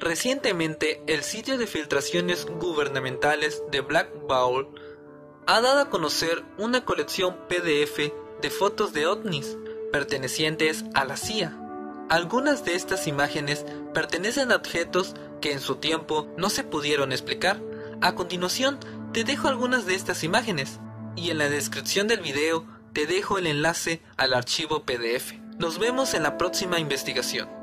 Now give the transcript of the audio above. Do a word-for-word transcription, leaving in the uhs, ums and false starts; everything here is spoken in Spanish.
Recientemente, el sitio de filtraciones gubernamentales de Black Bowl ha dado a conocer una colección P D F de fotos de ovnis pertenecientes a la C I A. Algunas de estas imágenes pertenecen a objetos que en su tiempo no se pudieron explicar. A continuación, te dejo algunas de estas imágenes y en la descripción del video te dejo el enlace al archivo P D F. Nos vemos en la próxima investigación.